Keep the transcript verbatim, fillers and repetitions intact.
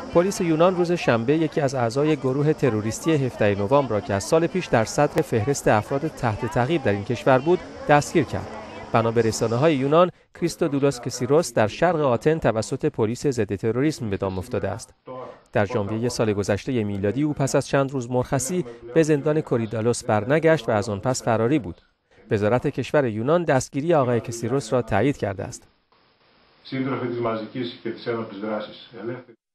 پلیس یونان روز شنبه یکی از اعضای گروه تروریستی هفدهم نوامبر را که از سال پیش در صدر فهرست افراد تحت تعقیب در این کشور بود دستگیر کرد. بنا به رسانه‌های یونان، کریستودولوس کسیروس در شرق آتن توسط پلیس ضد تروریسم به دام افتاده است. در ژانویه سال گذشته میلادی او پس از چند روز مرخصی به زندان کوریدالوس برنگشت و از آن پس فراری بود. وزارت کشور یونان دستگیری آقای کسیروس را تایید کرده است.